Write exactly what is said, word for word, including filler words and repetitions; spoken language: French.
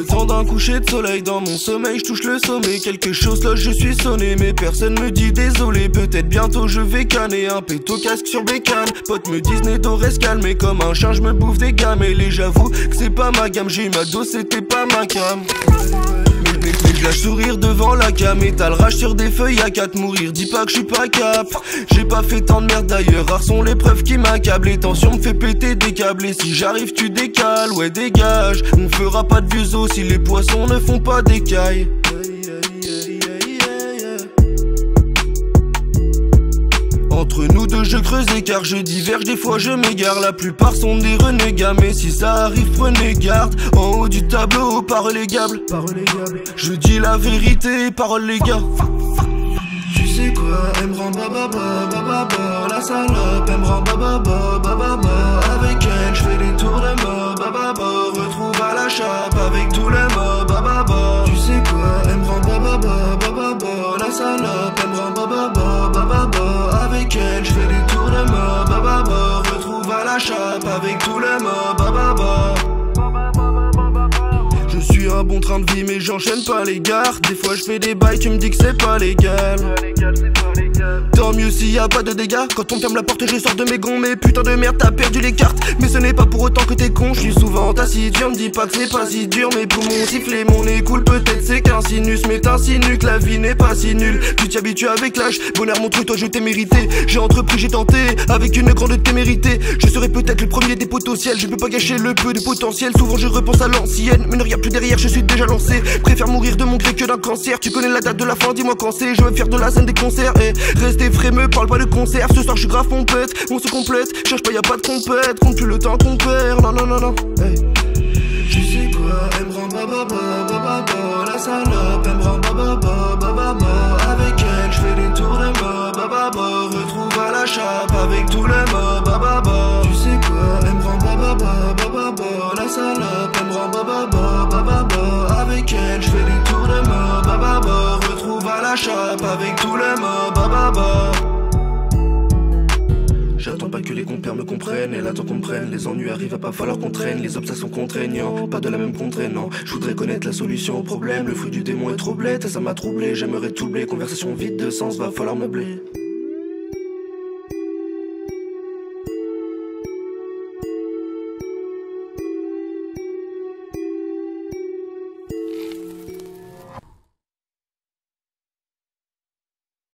le temps d'un coucher de soleil. Dans mon sommeil je touche le sommet. Quelque chose là je suis sonné, mais personne me dit désolé. Peut-être bientôt je vais canner un péto casque sur bécane. Potes me disent Neto reste calme, mais comme un chien je me bouffe des gamelles. Et j'avoue que c'est pas ma gamme, j'ai eu ma dose, c'était pas ma cam. Mais, mais je lâche sourire devant la cam. Et t'as le rage sur des feuilles à quatre mourir. Dis pas que je suis pas cap. J'ai pas fait tant de merde d'ailleurs. Rares sont les preuves qui m'accablent. Les tensions me fait péter des câbles. Et si j'arrive tu décales, ouais dégage. On fera pas de vieux os si les poissons ne font pas d'écailles. Entre nous deux je creuse car je diverge, des fois je m'égare. La plupart sont des renégats, mais si ça arrive prenez garde. En haut du tableau, parole légable. Je dis la vérité, parole les gars. Tu sais quoi, elle me rend bababa, bababa. La salope, elle me rend bababa, bababa. Avec elle, je fais des tours de mob, bababa. Retrouve à la chape avec tous les mobs, bababa. Tu sais quoi, elle me rend bababa, bababa. La salope, elle me rend bababa, bababa. Avec elle, je fais des tours de mob, bababa. Retrouve à la chape avec tous les mobs, bababa. Je suis un bon train de vie mais j'enchaîne pas les gares. Des fois je fais des bails, tu me dis que c'est pas légal. Tant mieux s'il y a pas de dégâts. Quand on ferme la porte je sors de mes gonds. Mais putain de merde t'as perdu les cartes. Mais ce n'est pas pour autant que t'es con. Je suis souvent taciturne, me dis pas que c'est pas si dur. Mes poumons sifflent, mon nez coule, peut-être c'est qu'un sinus. Mais t'insinues que la vie n'est pas si nulle. Tu t'y habitues avec l'âge, bonheur montre toi je t'ai mérité. J'ai entrepris, j'ai tenté, avec une grande témérité. Je serai peut-être le premier des potentiels. Je peux pas gâcher le peu de potentiel. Souvent je repense à l'ancienne, mais ne regarde plus derrière, je suis déjà lancé. Préfère mourir de mon gré que d'un cancer. Tu connais la date de la fin, dis-moi quand c'est. Je veux faire de la scène des concerts et rester frais, me parle pas de concert. Ce soir je suis grave mon pète, on se complète. Cherche pas, y'a pas de compète, compte plus le temps qu'on perd. Non non non non, hey. Tu sais quoi, elle me rend bababa, bababa. La salope, elle me rend bababa, bababa. Avec elle, je fais des tours de mob, bababa. Retrouve à la chape avec tous les mobs, bababa. Tu sais quoi, elle me rend bababa, bababa. La salope, elle me rend bababa, bababa. Avec elle, je fais des tours de mob, bababa. Retrouve à la chape avec tous les mobs, bababa. J'attends pas que les compères me comprennent, elle attend qu'on me prenne. Les ennuis arrivent, va pas falloir qu'on traîne. Les obstacles sont contraignants, pas de la même contraignant. Je voudrais connaître la solution au problème. Le fruit du démon est trop blé, ça m'a troublé. J'aimerais troubler, conversation vide de sens, va falloir meubler.